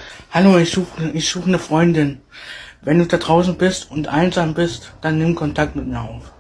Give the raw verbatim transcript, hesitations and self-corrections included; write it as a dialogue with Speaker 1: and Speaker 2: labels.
Speaker 1: Hallo, ich suche ich suche eine Freundin. Wenn du da draußen bist und einsam bist, dann nimm Kontakt mit mir auf.